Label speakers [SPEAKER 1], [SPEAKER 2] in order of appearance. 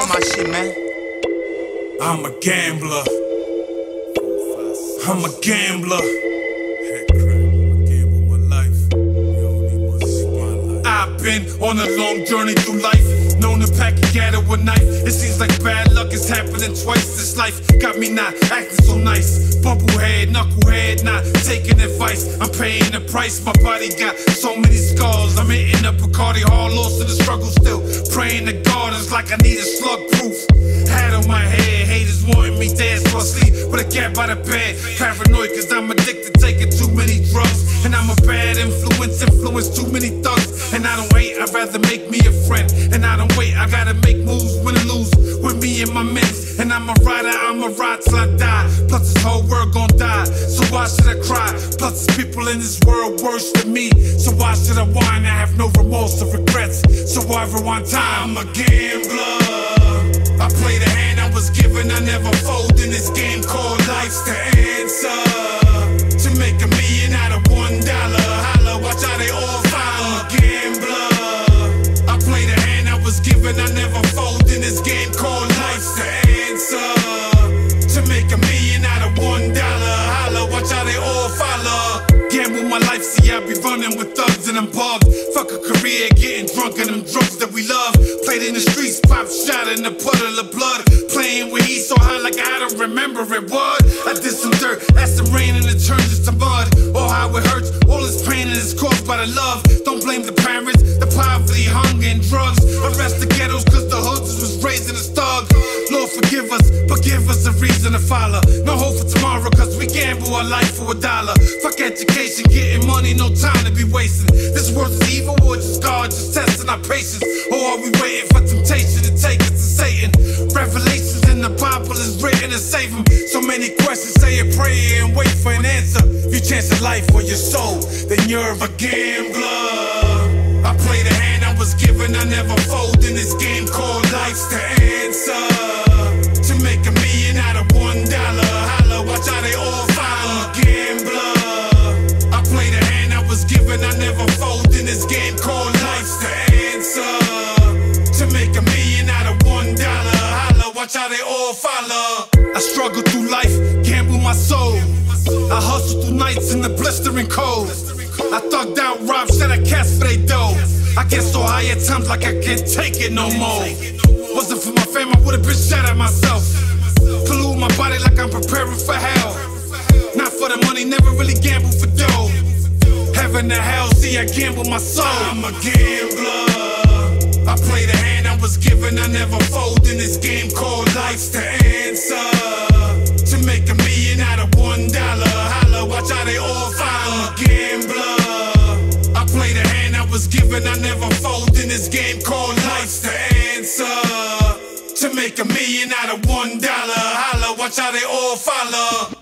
[SPEAKER 1] Talk my shit, man.
[SPEAKER 2] I'm a gambler. I'm a gambler. I've been on a long journey through life, known to pack and gather with knife. It seems like bad luck is happening twice. This life got me not acting so nice. Bumblehead, knucklehead, not taking advice. I'm paying the price. My body got so many scars. I'm hitting up Bacardi hard, lost in the struggle, still praying to God. It's like I need a slug proof. Hat on my head, haters wanting me dead, so I sleep with a cat by the bed. Paranoid cause I'm addicted, taking too many drugs. And I'm a bad influence too many thugs. And I don't hate, I'd rather make me a friend. And I don't wait, I gotta make moves, win or lose, with me and my mins. And I'm a rider, I'ma ride till I die. Plus this whole world gon' die, so why should I cry? Plus there's people in this world worse than me, so why should I whine? I have no remorse or regrets, so why rewind time? I'm a gambler. I play the hand I was given, I never fold in this game called life's the answer. To make $1 million out of $1, holla, watch how they all follow. I'm a gambler. I play the hand I was given, I never fold in this game called life's the answer. To make $1 million out of $1, holla, watch how they all follow. Gamble my life, see I be running with thugs and I'm bugged. Fuck a career, getting drunk on them drugs that we love. Played in the streets, pop shot in a puddle of blood. Playing with heat so high like I don't remember it. What? I did some dirt, that's some rain and it turned into mud. Oh how it hurts, all this pain and it's caused by the love. Don't blame the parents, the poverty, hunger and drugs. Arrest the ghettos cause the hoods was raising us thug. Lord forgive us, but give us a reason to follow. No hope for tomorrow cause we gamble our life for $1. Fuck education, getting money, no time to be wasting. This world is evil or just God just testing our patience? Or are we waiting for temptation to take us to Satan? Revelations in the Bible is written to save him. So many questions, say a prayer and wait for an answer. If you chance a life or your soul, then you're a gambler. I play the hand I was given, I never fold in this game called life's the answer. To make $1 million out of $1, holla, watch how they all follow. I'm a gambler. I play the hand I was given, I never fold in this game called life's the answer. To make $1 million out of $1, holla, watch how they all follow. I struggle through life, gamble my soul. I hustle through nights in the blistering cold. I thugged out, robbed, shed a cast for they dough. I get so high at times like I can't take it no more. Wasn't for my fame, I would've been shot at myself. Pollute my body like I'm preparing for hell. Not for the money, never really gamble for dough. Heaven to hell, see I gamble my soul. I'm a gambler. I play the hand I was given, I never fold in this game called life's the answer. To make $1 million out of $1, holla, watch how they all follow. I'm a gambler. I play the hand I was given, I never fold in this game called life's the answer. To make $1 million out of $1, holla, watch how they all follow.